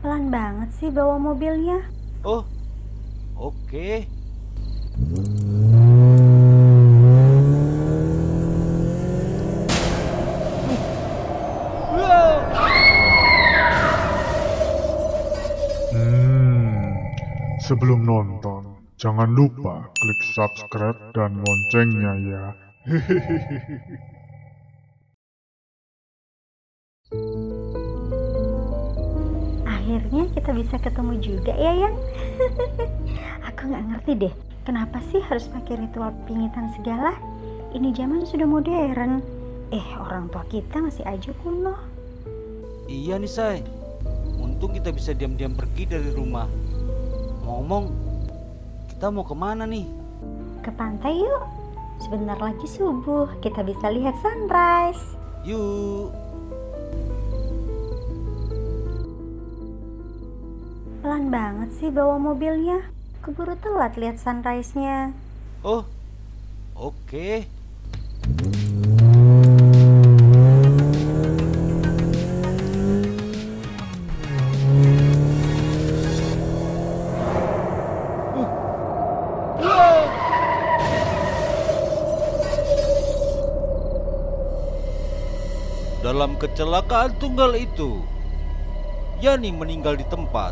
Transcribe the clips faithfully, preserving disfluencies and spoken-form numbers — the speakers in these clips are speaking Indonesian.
Pelan banget sih bawa mobilnya. Oh, oke. Hmm, sebelum nonton, jangan lupa klik subscribe dan loncengnya ya. Hehehe. Akhirnya kita bisa ketemu juga ya, Yang. Aku nggak ngerti deh, kenapa sih harus pakai ritual pingitan segala? Ini zaman sudah modern. Eh, orang tua kita masih aja kuno. Iya nih, Say. Untung kita bisa diam-diam pergi dari rumah. Ngomong, kita mau kemana nih? Ke pantai yuk. Sebentar lagi subuh, kita bisa lihat sunrise. Yuk. Pelan banget sih bawa mobilnya. Keburu telat lihat sunrise-nya. Oh, oke. Dalam kecelakaan tunggal itu, Yani meninggal di tempat.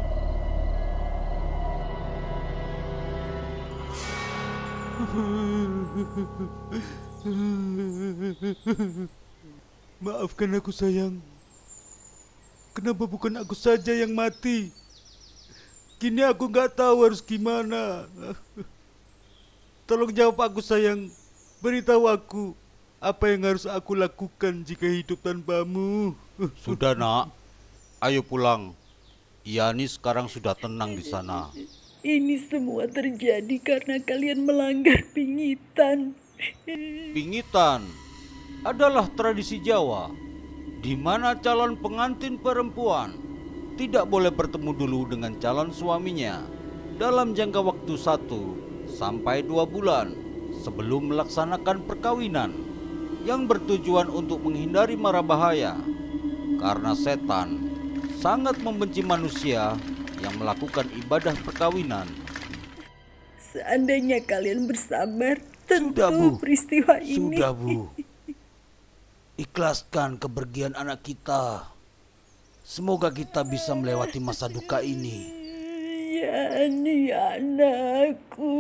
Maafkan aku, sayang. Kenapa bukan aku saja yang mati? Kini aku nggak tahu harus gimana. Tolong jawab aku, sayang. Beritahu aku apa yang harus aku lakukan jika hidup tanpamu. Sudah, Nak. Ayo pulang. Yani sekarang sudah tenang di sana. Ini semua terjadi karena kalian melanggar pingitan. Pingitan adalah tradisi Jawa, di mana calon pengantin perempuan tidak boleh bertemu dulu dengan calon suaminya dalam jangka waktu satu sampai dua bulan sebelum melaksanakan perkawinan, yang bertujuan untuk menghindari mara bahaya, karena setan sangat membenci manusia yang melakukan ibadah perkawinan. Seandainya kalian bersabar, tentu Sudah, Bu. peristiwa ini. Sudah, Bu. Ikhlaskan kepergian anak kita. Semoga kita bisa melewati masa duka ini. Yani anakku.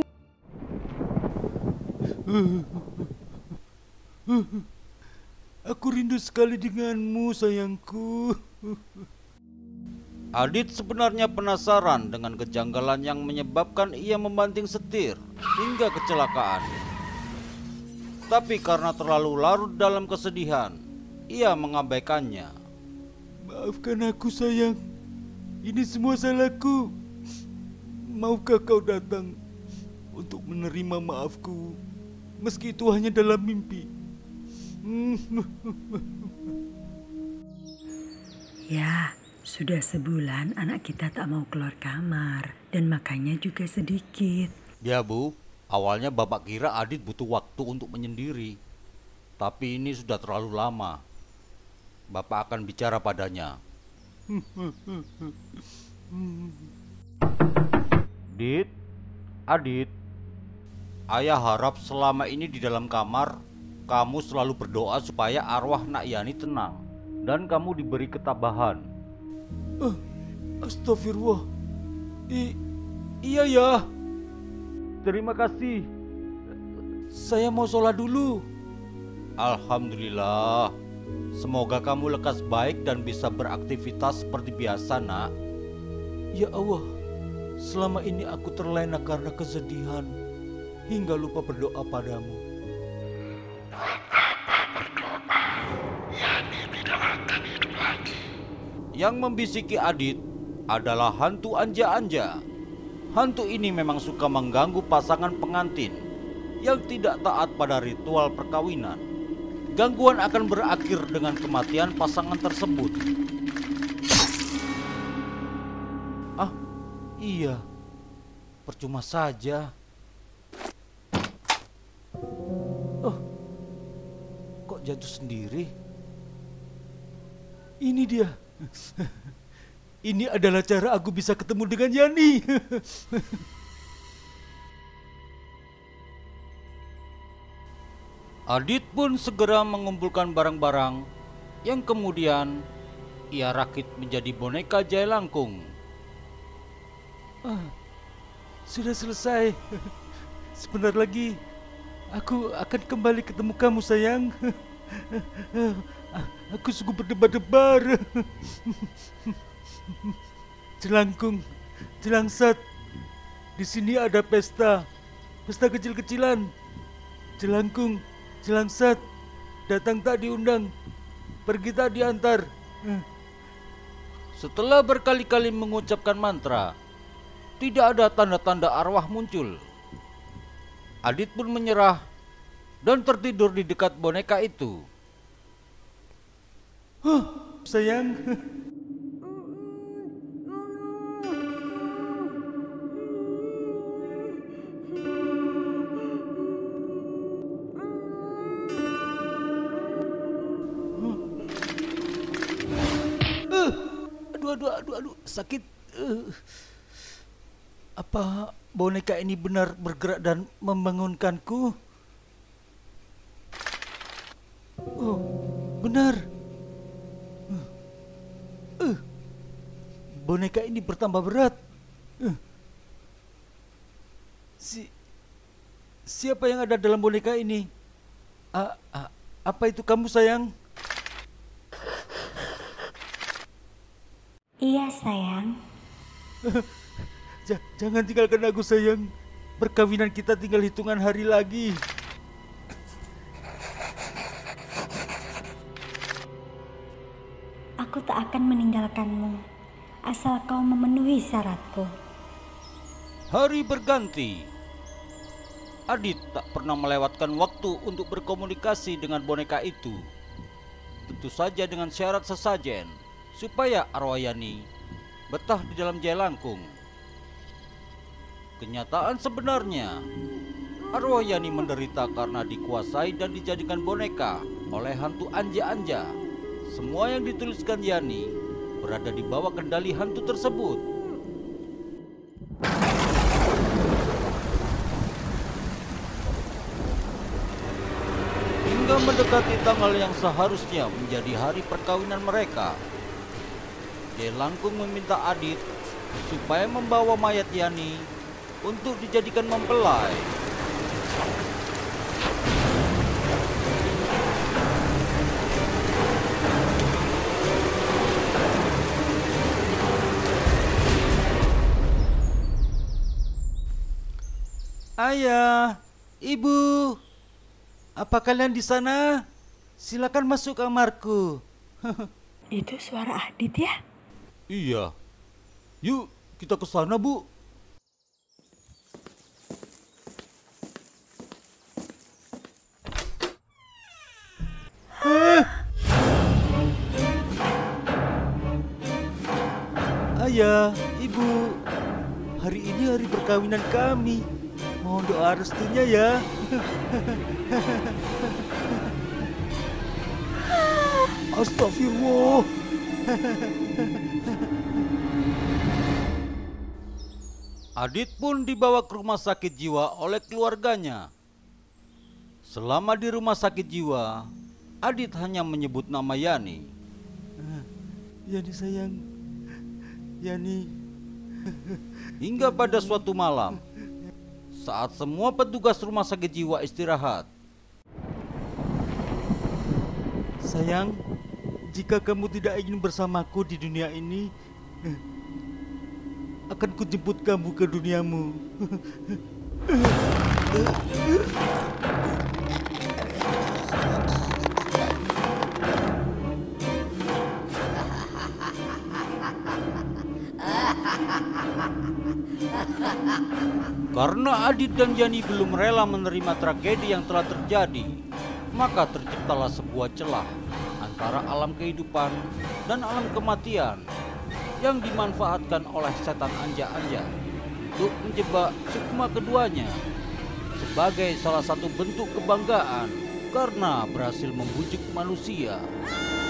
Aku rindu sekali denganmu, sayangku. Adit sebenarnya penasaran dengan kejanggalan yang menyebabkan ia membanting setir hingga kecelakaan. Tapi karena terlalu larut dalam kesedihan, ia mengabaikannya. Maafkan aku, sayang. Ini semua salahku. Maukah kau datang untuk menerima maafku, meski itu hanya dalam mimpi? Ya, sudah sebulan anak kita tak mau keluar kamar dan makannya juga sedikit. Ya, Bu. Awalnya Bapak kira Adit butuh waktu untuk menyendiri. Tapi ini sudah terlalu lama. Bapak akan bicara padanya. Dit, Adit. Ayah harap selama ini di dalam kamar kamu selalu berdoa supaya arwah Nak Yani tenang dan kamu diberi ketabahan. Uh, Astagfirullah. I, iya ya. Terima kasih. Saya mau sholat dulu. Alhamdulillah. Semoga kamu lekas baik dan bisa beraktivitas seperti biasa, Nak. Ya Allah, selama ini aku terlena karena kesedihan hingga lupa berdoa padamu. Yani tidak akan hidup lagi. Yang membisiki Adit adalah hantu anja-anja. Hantu ini memang suka mengganggu pasangan pengantin yang tidak taat pada ritual perkawinan. Gangguan akan berakhir dengan kematian pasangan tersebut. Ah, iya. Percuma saja. Oh, kok jatuh sendiri? Ini dia. Ini adalah cara aku bisa ketemu dengan Yani. Adit pun segera mengumpulkan barang-barang yang kemudian ia rakit menjadi boneka Jailangkung. Ah, sudah selesai. Sebentar lagi aku akan kembali ketemu kamu, sayang. Aku sungguh berdebar-debar. Jelangkung, Jelangsat, di sini ada pesta, pesta kecil-kecilan. Jelangkung, Jelangsat, datang tak diundang, pergi tak diantar. Setelah berkali-kali mengucapkan mantra, tidak ada tanda-tanda arwah muncul. Adit pun menyerah dan tertidur di dekat boneka itu. Huh, sayang. Aduh, aduh, aduh, aduh, sakit. Uh. Apa boneka ini benar bergerak dan membangunkanku? Oh, benar. Uh. Uh. Boneka ini bertambah berat. Uh. Si, siapa yang ada dalam boneka ini? A, a, apa itu kamu, sayang? Iya, sayang. J- jangan tinggalkan aku, sayang. Perkawinan kita tinggal hitungan hari lagi. Aku tak akan meninggalkanmu, asal kau memenuhi syaratku. Hari berganti. Adit tak pernah melewatkan waktu untuk berkomunikasi dengan boneka itu. Tentu saja dengan syarat sesajen, supaya arwah Yani betah di dalam Jailangkung. Kenyataan sebenarnya, arwah Yani menderita karena dikuasai dan dijadikan boneka oleh hantu anja-anja. Semua yang dituliskan Yani berada di bawah kendali hantu tersebut. Hingga mendekati tanggal yang seharusnya menjadi hari perkawinan mereka, Jailangkung meminta Adit supaya membawa mayat Yani untuk dijadikan mempelai. Ayah, Ibu, apa kalian di sana? Silakan masuk kamarku. Itu suara Adit ya? Iya. Yuk, kita ke sana, Bu. Ah. Ayah, Ibu, hari ini hari perkawinan kami. Mohon doa restunya ya. Astagfirullah. Adit pun dibawa ke rumah sakit jiwa oleh keluarganya. Selama di rumah sakit jiwa, Adit hanya menyebut nama Yani. Yani sayang, Yani. Hingga pada suatu malam, saat semua petugas rumah sakit jiwa istirahat. Sayang, jika kamu tidak ingin bersamaku di dunia ini, akan kujemput kamu ke duniamu. Karena Adit dan Yani belum rela menerima tragedi yang telah terjadi, maka terciptalah sebuah celah antara alam kehidupan dan alam kematian yang dimanfaatkan oleh setan anja-anja untuk menjebak sukma keduanya sebagai salah satu bentuk kebanggaan karena berhasil membujuk manusia.